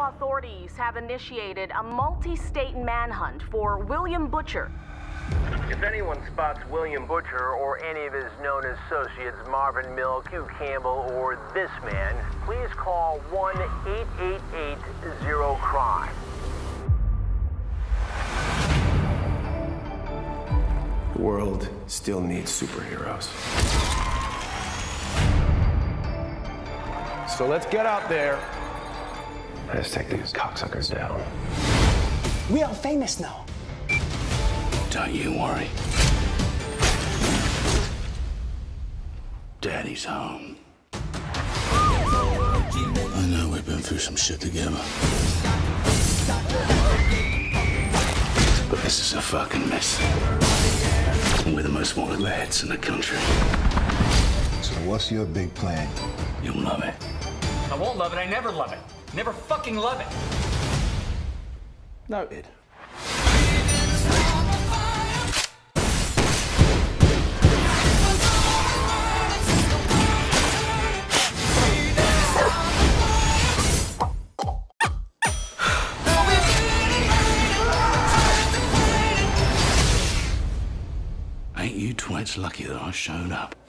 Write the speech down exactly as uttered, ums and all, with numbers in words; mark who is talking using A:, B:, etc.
A: authorities have initiated a multi-state manhunt for William Butcher.
B: If anyone spots William Butcher or any of his known associates, Marvin Milk, Hugh Campbell, or this man, please call one eight eight eight zero crime.
C: The world still needs superheroes. So let's get out there. Let's take these cocksuckers down.
D: We are famous now.
E: Don't you worry. Daddy's home. I know we've been through some shit together. But this is a fucking mess. And we're the most wanted lads in the country.
F: So what's your big plan?
E: You'll love it.
G: I won't love it. I never love it. Never fucking love it.
C: Noted.
E: Ain't you twits lucky that I showed up?